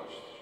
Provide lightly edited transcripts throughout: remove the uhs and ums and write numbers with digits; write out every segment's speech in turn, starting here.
αποφάσεις της.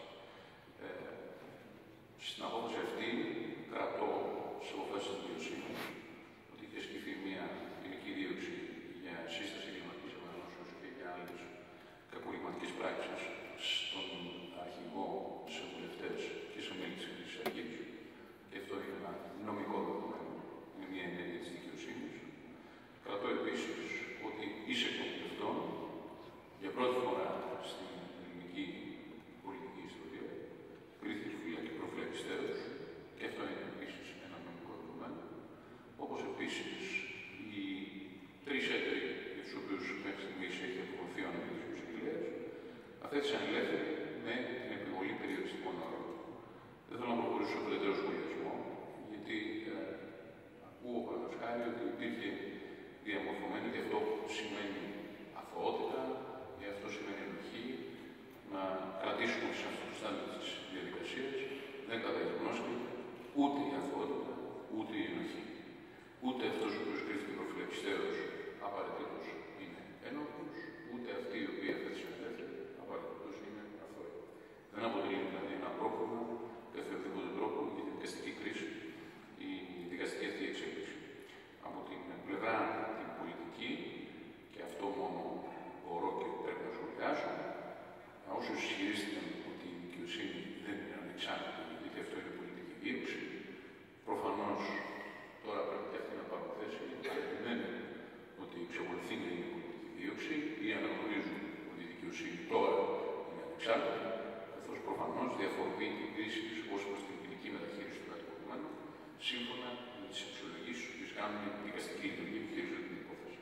Στην απόφαση αυτή κρατώ στις αποφάσεις της δικαιοσύνης ότι έχει ασκηθεί μια ποινική δίωξη για σύσταση εγκληματικής οργανώσεως και για άλλες κακουργηματικές πράξεις στον αρχηγό, σε βουλευτές και σε μέλη της Χρυσής Αυγής. Και αυτό είναι ένα νομικό δεδομένο, είναι μια ενέργεια της δικαιοσύνης. Κρατώ επίσης ότι είσαι εκπαιδευτών για πρώτη φορά στην ελληνική πολιτική ιστορία κρίθηκε φυλακή προφυλακιστέως, και αυτό είναι επίσης ένα νομικό δεδομένο. Όπως επίσης οι τρεις έτεροι για τους οποίους μέχρι στιγμής έχει αποκομφθεί ο αναμετρήσεως εισαγγελέας αφέθησαν ελεύθεροι με την επιβολή περιοριστικών όρων. Δεν θέλω να προχωρήσω στο περαιτέρω σχολιασμό, γιατί ακούω παραδείγματος χάρη ότι υπήρχε διαμορφωμένο και αυτό σημαίνει αθωότητα, και αυτό σημαίνει ενοχή, να κρατήσουμε τις αυτοστάδες της διαδικασίας. Δεν καταγεγνώστηκε ούτε η αθωότητα, ούτε η ενοχή. Ούτε αυτός ο οποίος κρίθηκε προφυλακιστέως απαραίτητος είναι ένοχος, ούτε αυτοί οι οποίοι αφέθησαν ελεύθεροι απαραίτητος είναι αθώοι. Δεν αποτελεί δηλαδή ένα πρόβλημα κατά οποιοδήποτε τρόπο για τη δικαστική κρίση η δικαστική αυτή εξέλιξη. Από την πλευρά την πολιτική, και αυτό μόνο μπορώ και πρέπει να σχολιάσω, όσους ισχυρίστηκαν ότι η δικαιοσύνη δεν είναι ανεξάρτητη, γιατί αυτό είναι πολιτική δίωξη, προφανώς τώρα πρέπει και αυτοί να πάρουν θέση, και επιμένουν ότι εξακολουθεί να είναι πολιτική δίωξη ή αναγνωρίζουν ότι η δικαιοσύνη τώρα είναι ανεξάρτητη, καθώς προφανώς διαφοροποιεί την κρίση της ως προς την ποινική μεταχείριση του κατηγορουμένου, σύμφωνα με τις αξιολογήσεις που κάνουν οι δικαστικοί λειτουργοί που χειρίζονται την υπόθεση.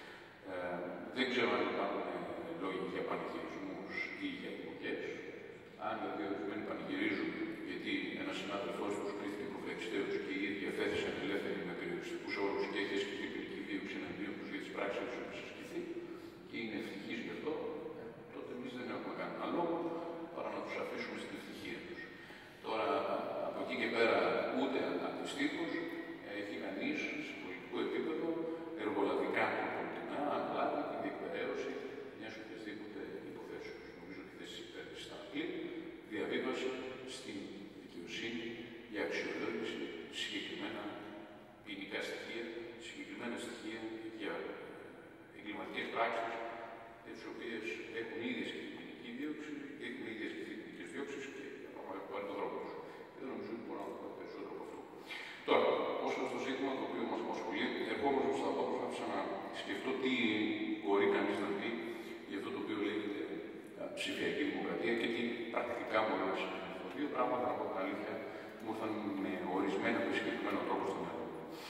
Δεν ξέρω αν υπάρχουν λόγοι για πανηγυρισμούς ή για εκλογές. Αν δηλαδή ορισμένοι πανηγυρίζουν γιατί ένας συνάδελφός τους κρίθηκε προφυλακιστέως και οι ίδιοι αφέθησαν ελεύθεροι με περιοριστικούς όρους και έχει ασκηθεί ποινική δίωξη εναντίον τους για τις πράξεις τους που έχει ασκηθεί και είναι ευτυχείς γι' αυτό, τότε εμείς δεν έχουμε κανένα λόγο παρά να τους αφήσουμε στην ευτυχία τους. Τώρα από εκεί και πέρα ούτε αντιστοίχως έχει κανείς σε πολιτικό επίπεδο εργολαβικά και πολιτικά αναλάβει την διεκπαιρέωση μιας οποιασδήποτε υποθέσεως. Νομίζω ότι δεν συμπέρασε στα απλή διαβίβαση στην δικαιοσύνη για αξιολόγηση συγκεκριμένα ποινικά στοιχεία, συγκεκριμένα στοιχεία για εγκληματικές πράξεις, για τις οποίες έχουν ήδη ασκηθεί ποινική δίωξη, έχουν ήδη ασκηθεί ποινικές διώξεις και ακόμα έχουν πάρει τον δρόμο τους. Δεν νομίζω ότι μπορώ να πω περισσότερο από αυτό. Τώρα, όσο στο ζήτημα το οποίο μας απασχολεί, ερχόμενος στα πόδια, άφησα να σκεφτώ τι μπορεί κανείς να πει για αυτό το οποίο λέγεται ψηφιακή δημοκρατία και τι πρακτικά μπορεί να σημαίνει. Δύο πράγματα από την αλήθεια μου ήρθαν με ορισμένα με συγκεκριμένο τρόπο στο μυαλό.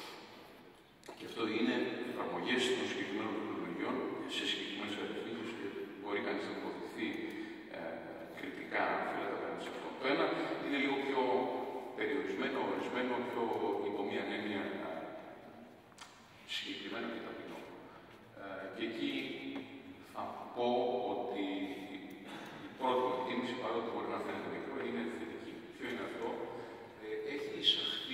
Και αυτό είναι εφαρμογές των συγκεκριμένων τεχνολογιών σε συγκεκριμένες κατευθύνσεις και μπορεί κανείς να τοποθετηθεί κριτικά φύλλατα απέναντι σε αυτό. Το ένα είναι λίγο πιο περιορισμένο, ορισμένο, πιο υπό μία έννοια συγκεκριμένο και ταπεινό. Και εκεί θα πω ότι η πρώτη εκτίμηση, παρότι μπορεί να φαίνεται μικρό, είναι θετική. Ποιο είναι αυτό? Έχει εισαχθεί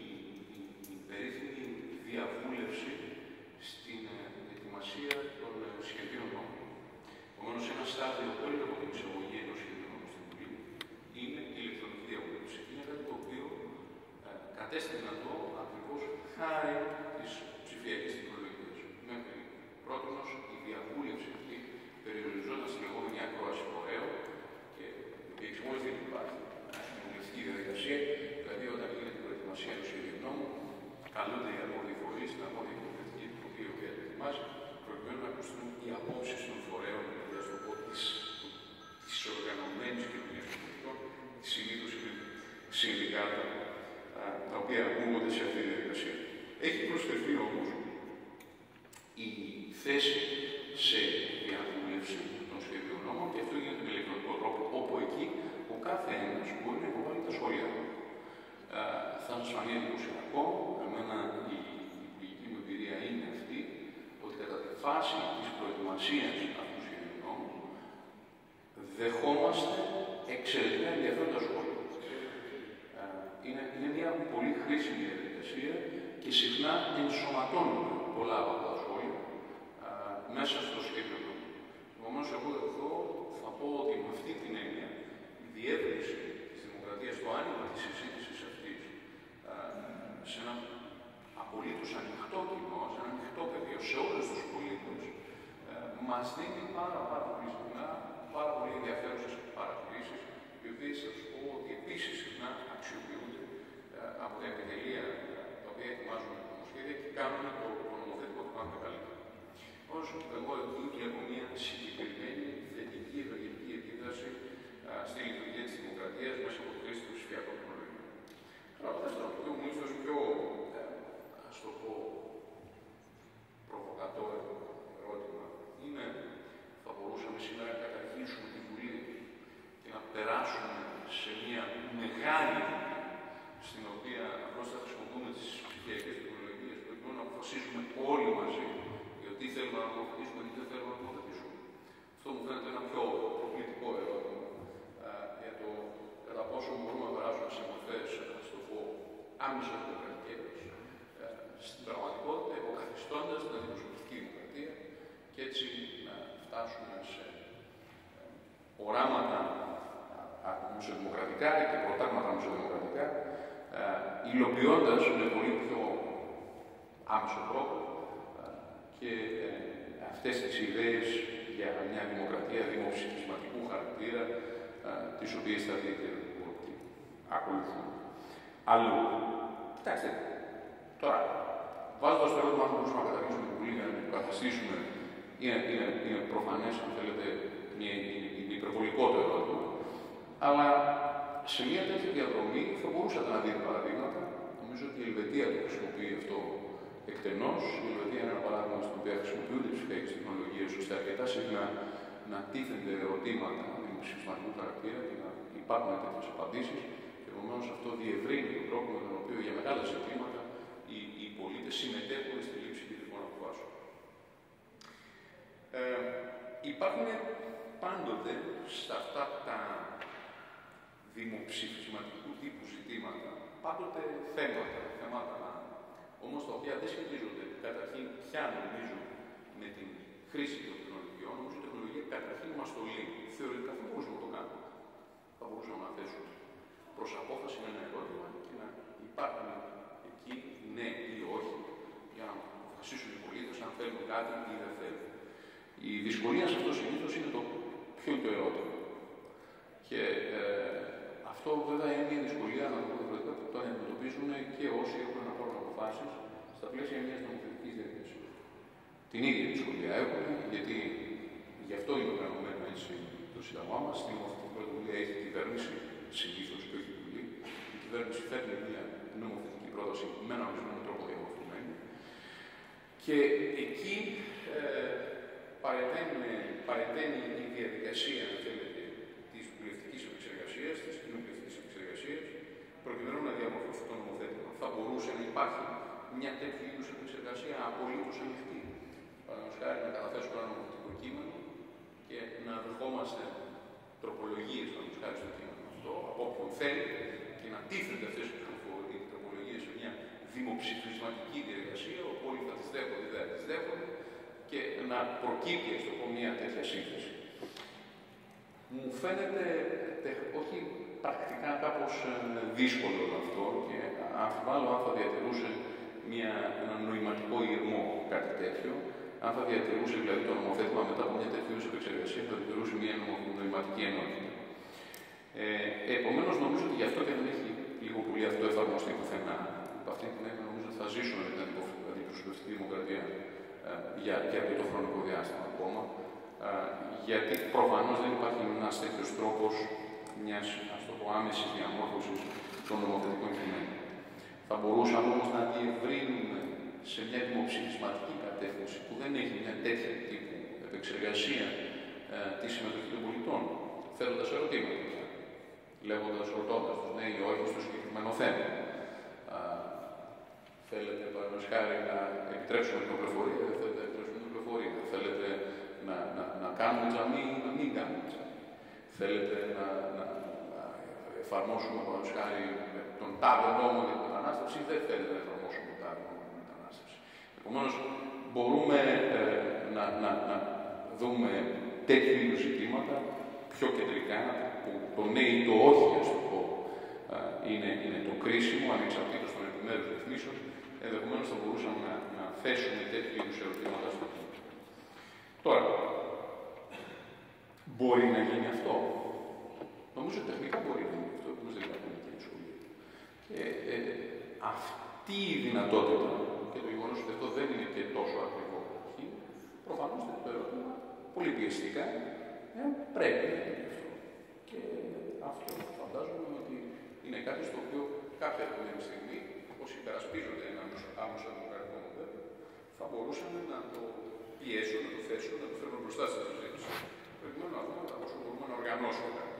η περίφημη διαβούλευση στην ετοιμασία των σχεδίων νόμων. Επομένως, ένα στάδιο πριν από την εισαγωγή ενός σχεδίου νόμου στην Βουλή είναι η ηλεκτρονική διαβούλευση. Είναι κάτι το οποίο κατέστη δυνατό ακριβώς χάρη της ψηφιακής τεχνολογίας. Μέχρι πρότινος η διαβούλευση αυτή περιοριζόταν στη λεγόμενη ακρόαση φορέων και η εξημόλυση δεν υπάρχει. Στην βουλευτική διαδικασία, δηλαδή όταν γίνεται η προετοιμασία του σχεδίου νόμου, καλούνται οι αρμόδιοι φορείς στην αρμόδια κοινοβουλευτική επιτροπή, η οποία το ετοιμάζει, προκειμένου να ακουστούν οι απόψεις των φορέων, δηλαδή α το πω τη οργανωμένη κοινωνία των πολιτών, συνήθως είναι συνδικάτα, τα οποία ακούγονται σε αυτή τη διαδικασία. Έχει προσφερθεί όμως η θέση σε διαβούλευση των σχεδίων νόμων και αυτό γίνεται με ηλεκτρονικό τρόπο, όπου εκεί ο κάθε ένας μπορεί να υποβάλει τα σχόλια του. Θα σας φανεί εντυπωσιακό, εμένα η υπουργική μου εμπειρία είναι αυτή, ότι κατά τη φάση της προετοιμασίας αυτού του σχεδίου νόμου δεχόμαστε εξαιρετικά ενδιαφέροντα σχόλια. Είναι μια πολύ χρήσιμη διαδικασία και συχνά ενσωματώνουμε πολλά από τα σχόλια μέσα στο σχέδιο νόμου. Επομένως, εγώ εδώ θα πω ότι με αυτή την έννοια διεύρυνση της δημοκρατίας, το άνοιγμα της συζήτησης αυτής σε ένα απολύτως ανοιχτό κοινό, σε ένα ανοιχτό πεδίο, σε όλους τους πολίτες, μας δίνει πάρα πολύ συχνά πάρα πολύ ενδιαφέρουσες παρατηρήσεις, οι οποίες θα σας πω ότι επίσης συχνά αξιοποιούνται από τα επιτελεία τα οποία ετοιμάζουν τα νομοσχέδια και κάνουν το νομοθέτημα του κάνουν καλύτερα. Όσο εγώ εκεί βλέπω μια συγκεκριμένη θετική ευεργετική επίδραση στη λειτουργία της δημοκρατίας μέσα από τη χρήση του ψηφιακού τεχνολογίου. Τώρα, το δεύτερο, το οποίο μου ίσως πιο, ας το πω, προβοκατόρο ερώτημα, είναι θα μπορούσαμε σήμερα να καταργήσουμε τη Βουλή και να περάσουμε σε μια μεγάλη στην οποία απλώς θα χρησιμοποιούμε τις ψηφιακές τεχνολογίες προκειμένου να αποφασίζουμε όλοι μαζί για τι θέλουμε να νομοθετήσουμε και τι δεν θέλουμε να νομοθετήσουμε. Αυτό μου φαίνεται ένα πιο προκλητικό ερώτημα για το κατά πόσο μπορούμε να περάσουμε σε μορφές, ας το πω, άμεσα δημοκρατικές στην πραγματικότητα, υποκαθιστώντας την αντιπροσωπευτική δημοκρατία και έτσι να φτάσουμε σε οράματα μουσοδημοκρατικά και προτάγματα μουσοδημοκρατικά, υλοποιώντας με πολύ πιο άμεσο τρόπο και αυτές τις ιδέες για μια δημοκρατία δημοψηφισματικού χαρακτήρα, τις οποίες θα δείτε ότι ακολουθούν. Αλλού, κοιτάξτε, τώρα, βάζοντας το ερώτημα αν μπορούσαμε να καταργήσουμε την Βουλή για να την υποκαταστήσουμε, είναι προφανές, αν θέλετε, είναι υπερβολικό το ερώτημα. Αλλά σε μια τέτοια διαδρομή θα μπορούσατε να δείτε παραδείγματα. Νομίζω ότι η Ελβετία το χρησιμοποιεί αυτό εκτενώς. Η Ελβετία είναι ένα παράδειγμα στο οποίο χρησιμοποιούνται ψηφιακές τεχνολογίες ώστε αρκετά συχνά να τίθενται ερωτήματα δημοψηφισματικού χαρακτήρα και να υπάρχουν τέτοιες απαντήσεις. Και επομένως αυτό διευρύνει τον τρόπο με τον οποίο για μεγάλα ζητήματα οι πολίτες συμμετέχουν στη λήψη κεντρικών αποφάσεων. Υπάρχουν πάντοτε σε αυτά τα δημοψηφισματικού τύπου ζητήματα, πάντοτε θέματα, όμως τα οποία δεν σχετίζονται καταρχήν πια νομίζω με την χρήση των τεχνολογιών, όμως η τεχνολογία καταρχήν μας το λέει. Θεωρητικά θα μπορούσαμε να το κάνουμε. Θα μπορούσαμε να θέσουμε προς απόφαση με ένα ερώτημα και να υπάρχουν εκεί ναι ή όχι, για να αποφασίσουν οι πολίτες αν θέλουν κάτι ή δεν θέλουν. Η δυσκολία σε αυτό συνήθως είναι το ποιο είναι το ερώτημα. Και αυτό βέβαια είναι μια δυσκολία να το διαφορετικά που το αντιμετωπίζουν και όσοι έχουν να πάρουν αποφάσεις στα πλαίσια μιας νομοθετικής διαδικασίας. Την ίδια δυσκολία έχουν, γιατί γι' αυτό είναι οργανωμένο έτσι το Σύνταγμά μας. Στην νομοθετική πρωτοβουλία έχει η κυβέρνηση, συνήθως και όχι η Βουλή. Η κυβέρνηση φέρνει μια νομοθετική πρόταση με έναν ορισμένο τρόπο διαμορφωμένη. Και εκεί παρεμβαίνει η διαδικασία, αν θέλετε, της βουλευτικής επεξεργασίας, της κοινοβουλευτικής επεξεργασίας, προκειμένου να διαμορφωθεί το νομοθέτημα. Θα μπορούσε να υπάρχει μια τέτοιου είδους επεξεργασία απολύτως ανοιχτή. Παραδείγματος χάρη να καταθέσουμε ένα νομοθετικό κείμενο και να δεχόμαστε τροπολογίες, παραδείγματος χάρη στο κείμενο αυτό, από όποιον θέλει και να τίθενται αυτές οι τροπολογίες σε μια δημοψηφισματική διαδικασία, όπου όλοι θα τις δέχονται ή δεν τις δέχονται, και να προκύπτει, ας το πω, μια τέτοια σύνθεση. Μου φαίνεται, όχι πρακτικά κάπως δύσκολο αυτό και αμφιβάλλω αν θα διατηρούσε ένα νοηματικό ηρμό κάτι τέτοιο, αν θα διατηρούσε δηλαδή το νομοθέτημα μετά από μια τέτοιου είδους επεξεργασία, θα διατηρούσε μια νοηματική ενότητα. Επομένως, νομίζω ότι γι' αυτό και δεν έχει λίγο πολύ αυτό εφαρμοστεί πουθενά. Από αυτή την έννοια, νομίζω ότι θα ζήσουμε με την αντιπροσωπευτική δημοκρατία για αρκετό χρονικό διάστημα ακόμα, γιατί προφανώς δεν υπάρχει ένας τέτοιος τρόπος μιας, ας το πω, άμεσης διαμόρφωσης των νομοθετικών κειμένων. Θα μπορούσαμε όμως να διευρύνουμε σε μια δημοψηφισματική κατεύθυνση που δεν έχει μια τέτοια τύπου επεξεργασία τη συμμετοχή των πολιτών, θέτοντας ερωτήματα, ρωτώντας τους ναι ή όχι στο συγκεκριμένο θέμα. Θέλετε, παραδείγματος χάρη, να επιτρέψουμε την οπλοφορία, δεν θέλετε να επιτρέψουμε την οπλοφορία. Θέλετε να κάνουμε τζαμί ή να μην κάνουμε τζαμί. Θέλετε να εφαρμόσουμε, παραδείγματος χάρη, τον τάδε νόμο για την μετανάστευση ή δεν θέλετε να εφαρμόσουμε τον τάδε νόμο για την μετανάστευση. Επομένως, μπορούμε να δούμε τέτοιου είδους ζητήματα πιο κεντρικά, που το ναι ή το όχι, ας το πω, είναι το κρίσιμο, ανεξαρτήτως των επιμέρους ρυθμίσεων, ενδεχομένως θα μπορούσαμε να θέσουμε τέτοιου είδους ερωτήματα στο κείμενο. Τώρα, μπορεί να γίνει αυτό. Νομίζω τεχνικά μπορεί να γίνει αυτό, όμως δεν υπάρχει τέτοια δυσκολία. Αυτή η δυνατότητα και το γεγονός ότι αυτό δεν είναι και τόσο ακριβό αρχή, προφανώς θέτει το ερώτημα πολύ πιεστικά, πρέπει να γίνει αυτό. Και αυτό φαντάζομαι ότι είναι κάτι στο οποίο κάποια επόμενη στιγμή, όσοι υπερασπίζονται ένα άμεσο δημοκρατικό μοντέλο, θα μπορούσαν να το πιέσουν, να το θέσουν, να το φέρουν μπροστά στη συζήτηση. Προκειμένου να δούμε κατά πόσο μπορούμε να οργανώσουμε κάτι.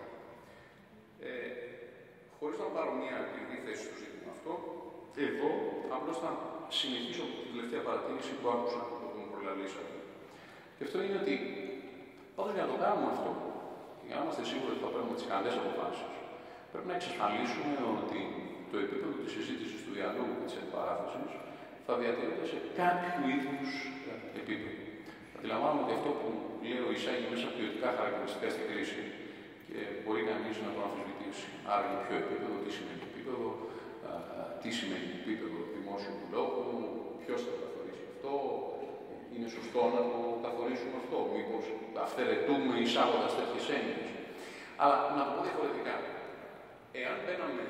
Χωρίς να πάρω μια ακριβή θέση στο ζήτημα αυτό, εδώ απλώς θα συνεχίσω από την τελευταία παρατήρηση που άκουσα από τον προλαλήσατε. Και αυτό είναι ότι, πάντως για να το κάνουμε αυτό, για να είμαστε σίγουροι ότι θα παίρνουμε τις καλές αποφάσεις, πρέπει να εξασφαλίσουμε ότι το επίπεδο της συζήτησης, του διαλόγου και της αντιπαράθεσης θα διατηρείται σε κάποιο είδους επίπεδο. Αντιλαμβάνομαι ότι αυτό που λέω εισάγει μέσα ποιοτικά χαρακτηριστικά στην κρίση και μπορεί κανείς να το αμφισβητήσει. Άρα, για ποιο επίπεδο, τι σημαίνει επίπεδο, τι σημαίνει επίπεδο δημόσιου του λόγου, ποιος θα το καθορίσει αυτό, είναι σωστό να το καθορίσουμε αυτό, μήπως αυθαιρετούμε εισάγοντας τέτοιες έννοιες. Αλλά να το πω διαφορετικά. Εάν μπαίναμε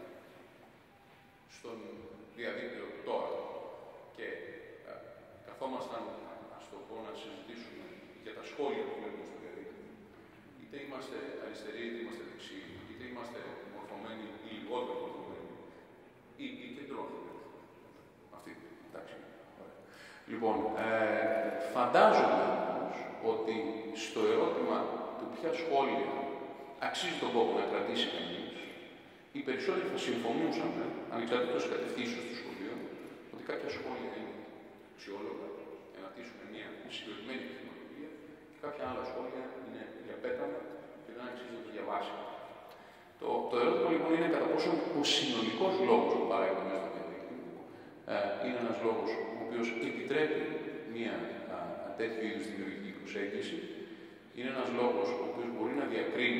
στον διαδίκτυο τώρα και καθόμασταν, ας το πω, να συζητήσουμε για τα σχόλια που βλέπουμε στο διαδίκτυο, είτε είμαστε αριστεροί, είτε είμαστε δεξιοί, είτε είμαστε μορφωμένοι ή λιγότερο μορφωμένοι, ή κεντρώνουμε. Αυτή, εντάξει. Λοιπόν, φαντάζομαι όμως ότι στο ερώτημα του ποια σχόλια αξίζει τον κόπο να κρατήσει κανείς, οι περισσότεροι θα συμφωνούσαν, ανεξαρτήτως κατευθύνσεως του σχολείου, ότι κάποια σχόλια είναι αξιόλογα για να τύσσουν μια συγκεκριμένη επιχειρηματολογία και κάποια άλλα σχόλια είναι για πέταμα και δεν αξίζει να το διαβάσει. Το ερώτημα λοιπόν είναι κατά πόσο ο συνολικός λόγος που παράγεται μέσα στο διαδίκτυο είναι ένας λόγος ο οποίος επιτρέπει μια τέτοιου είδους δημιουργική προσέγγιση, είναι ένας λόγος ο οποίος μπορεί να διακρίνει,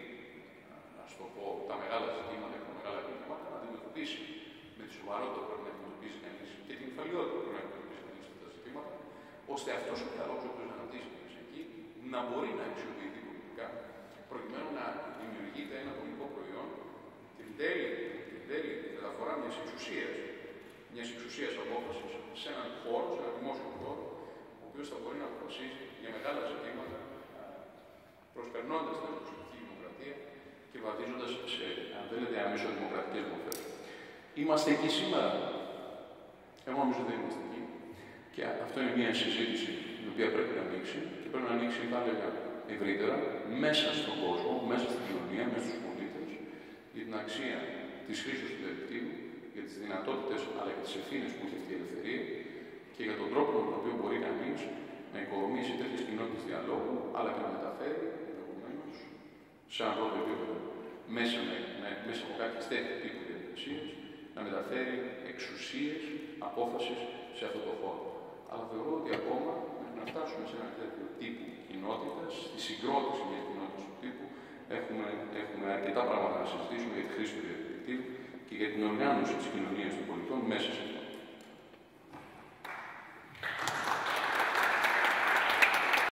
ας το πω, τα μεγάλα ζητήματα και τα μεγάλα προβλήματα, να αντιμετωπίσει με τη σοβαρότητα που πρέπει να αντιμετωπίσει κανείς και την υφαλιότητα που πρέπει να αντιμετωπίσει κανείς αυτά τα ζητήματα, ώστε αυτός ο διάλογος ο οποίος αναπτύσσει κανείς εκεί να μπορεί να αξιοποιηθεί πολιτικά, προκειμένου να δημιουργείται ένα πολιτικό προϊόν την τέλη μεταφορά μιας εξουσίας απόφασης σε έναν χώρο, σε έναν δημόσιο χώρο, ο οποίος θα μπορεί να αποφασίζει για μεγάλα ζητήματα, προσπερνώντας την προσωπική δημοκρατία και βαδίζοντας σε, αν θέλετε, αμεσοδημοκρατικές μορφές. Είμαστε εκεί σήμερα. Εγώ νομίζω δεν είμαστε εκεί. Και αυτό είναι μια συζήτηση την οποία πρέπει να ανοίξει και πρέπει να ανοίξει, θα έλεγα, ευρύτερα, μέσα στον κόσμο, μέσα στην κοινωνία, μέσα στους πολίτες, για την αξία της χρήσης του διαδικτύου, για τις δυνατότητες αλλά και τις ευθύνες που έχει αυτή η ελευθερία και για τον τρόπο με τον οποίο μπορεί κανείς να οικοδομήσει τέτοιες κοινότητες διαλόγου, αλλά και να μεταφέρει, ενδεχομένως, σε ένα πρώτο επίπεδο, μέσα από κάποιες τέτοιες τύπου διαδικασίες, να μεταφέρει εξουσίες, απόφασης σε αυτό το χώρο. Αλλά θεωρώ ότι ακόμα μέχρι να φτάσουμε σε ένα τέτοιο τύπου κοινότητας, στη συγκρότηση μιας κοινότητας του τύπου, έχουμε αρκετά πράγματα να συζητήσουμε για τη χρήση του διαδικτύου και για την οργάνωση της κοινωνίας των πολιτών μέσα σε αυτό.